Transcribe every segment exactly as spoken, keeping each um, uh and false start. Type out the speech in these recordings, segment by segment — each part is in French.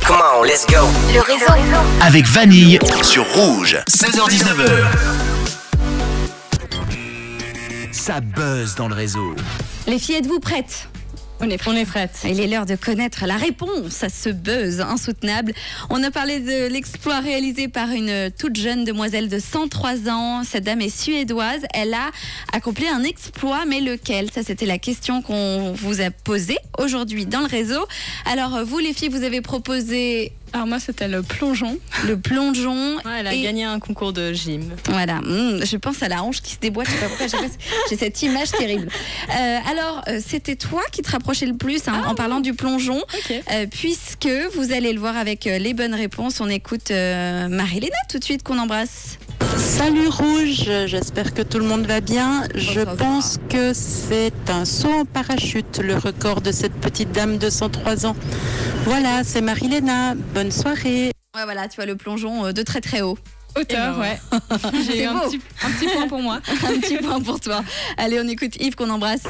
Come on, let's go. Le réseau. Avec Vanille sur Rouge. seize heures dix-neuf heures. Ça buzz dans le réseau. Les filles, êtes-vous prêtes ? On est prêtes. On est prêtes. Il est l'heure de connaître la réponse à ce buzz insoutenable. On a parlé de l'exploit réalisé par une toute jeune demoiselle de cent trois ans. Cette dame est suédoise. Elle a accompli un exploit, mais lequel ? Ça, c'était la question qu'on vous a posée aujourd'hui dans le réseau. Alors, vous, les filles, vous avez proposé... Alors moi, c'était le plongeon. Le plongeon. Ouais, elle a et... gagné un concours de gym. Voilà, mmh, je pense à la hanche qui se déboîte. Je sais pas pourquoi, j'ai cette image terrible. Euh, alors, euh, c'était toi qui te rapprochais le plus hein, ah, en parlant du plongeon, okay. euh, puisque vous allez le voir avec euh, les bonnes réponses. On écoute euh, Marie-Léna tout de suite, qu'on embrasse. Salut Rouge, j'espère que tout le monde va bien. Je pense que c'est un saut en parachute, le record de cette petite dame de cent trois ans. Voilà, c'est Marie-Léna. Bonne soirée. Ouais, voilà, tu vois le plongeon de très très haut. Hauteur, ouais. J'ai eu un petit, un petit point pour moi. Un petit point pour toi. Allez, on écoute Yves, qu'on embrasse.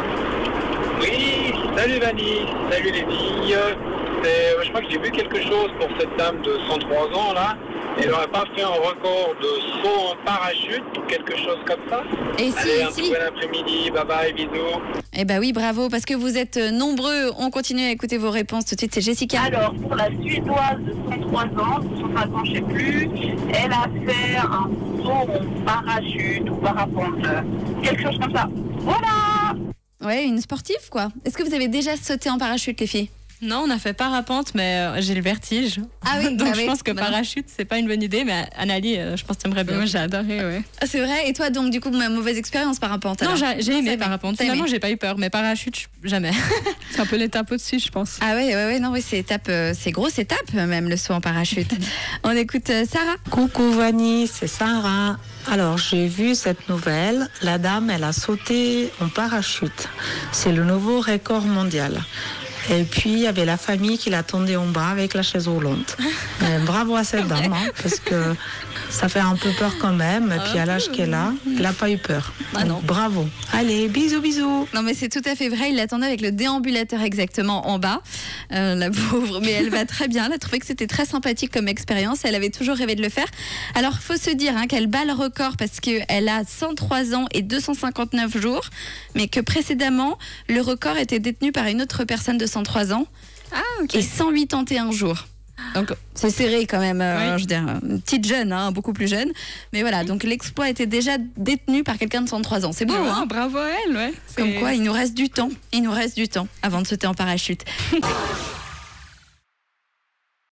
Oui, salut Vanille, salut les filles. C'est, je crois que j'ai vu quelque chose pour cette dame de cent trois ans là. Elle n'aurait pas fait un record de saut en parachute ou quelque chose comme ça. Et si, Allez, un si. tout bon après-midi, bye bye, bisous. Eh ben oui, bravo, parce que vous êtes nombreux. On continue à écouter vos réponses. Tout de suite, c'est Jessica. Alors, pour la Suédoise de cent trois ans, cent cinq ans, je ne sais plus, elle a fait un saut en parachute ou parapente. Quelque chose comme ça. Voilà. Ouais, une sportive, quoi. Est-ce que vous avez déjà sauté en parachute, les filles ? Non, on a fait parapente, mais euh, j'ai le vertige. Ah oui, donc bah je oui. pense que bah parachute, c'est pas une bonne idée, mais Annalie, euh, je pense que tu aimerais bien. Moi, j'ai adoré, ouais. Ah, c'est vrai. Et toi, donc, du coup, ma mauvaise expérience parapente. Non, alors. j'ai, j'ai aimé parapente. Finalement, aimé. j'ai pas eu peur, mais parachute, jamais. C'est un peu l'étape au-dessus, je pense. Ah ouais, ouais, ouais, non, oui, c'est étape, euh, c'est grosse étape, même le saut en parachute. On écoute euh, Sarah. Coucou Vanille, c'est Sarah. Alors, j'ai vu cette nouvelle. La dame, elle a sauté en parachute. C'est le nouveau record mondial. Et puis, il y avait la famille qui l'attendait en bas avec la chaise roulante. Mais bravo à cette dame, hein, parce que ça fait un peu peur quand même. Et puis, à l'âge qu'elle a, elle n'a pas eu peur. Ah non. Bravo. Allez, bisous, bisous. Non, mais c'est tout à fait vrai. Il l'attendait avec le déambulateur exactement en bas. Euh, la pauvre, mais elle va très bien. Elle a trouvé que c'était très sympathique comme expérience. Elle avait toujours rêvé de le faire. Alors, il faut se dire hein, qu'elle bat le record parce qu'elle a cent trois ans et deux cent cinquante-neuf jours. Mais que précédemment, le record était détenu par une autre personne de cent trois ans ah, okay. et cent quatre-vingt-un jours. Donc c'est serré quand même, euh, oui. Je veux dire, une petite jeune, hein, beaucoup plus jeune. Mais voilà, donc l'exploit était déjà détenu par quelqu'un de cent trois ans. C'est beau, oh, hein. Bravo à elle, ouais. Comme quoi, il nous reste du temps. Il nous reste du temps avant de sauter en parachute.